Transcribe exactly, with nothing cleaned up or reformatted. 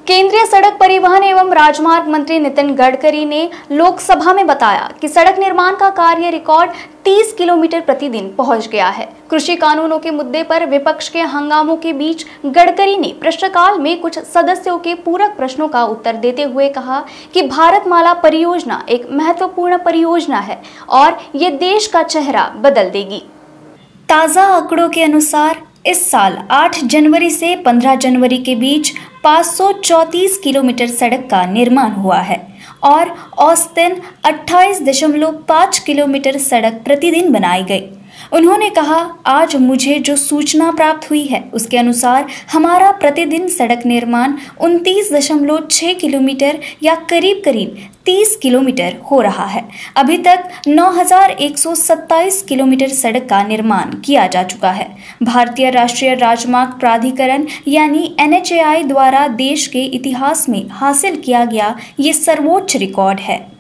केंद्रीय सड़क परिवहन एवं राजमार्ग मंत्री नितिन गडकरी ने लोकसभा में बताया कि सड़क निर्माण का कार्य रिकॉर्ड तीस किलोमीटर प्रतिदिन पहुंच गया है। कृषि कानूनों के मुद्दे पर विपक्ष के हंगामों के बीच गडकरी ने प्रश्नकाल में कुछ सदस्यों के पूरक प्रश्नों का उत्तर देते हुए कहा कि भारतमाला परियोजना एक महत्वपूर्ण परियोजना है और ये देश का चेहरा बदल देगी। ताज़ा आंकड़ों के अनुसार इस साल आठ जनवरी से पंद्रह जनवरी के बीच पाँच सौ चौंतीस किलोमीटर सड़क का निर्माण हुआ है और औसतन अट्ठाईस दशमलव पाँच किलोमीटर सड़क प्रतिदिन बनाई गई। उन्होंने कहा, आज मुझे जो सूचना प्राप्त हुई है उसके अनुसार हमारा प्रतिदिन सड़क निर्माण उनतीस दशमलव छह किलोमीटर या करीब करीब तीस किलोमीटर हो रहा है। अभी तक नौ हज़ार एक सौ सत्ताईस किलोमीटर सड़क का निर्माण किया जा चुका है। भारतीय राष्ट्रीय राजमार्ग प्राधिकरण यानी एन एच ए आई द्वारा देश के इतिहास में हासिल किया गया ये सर्वोच्च रिकॉर्ड है।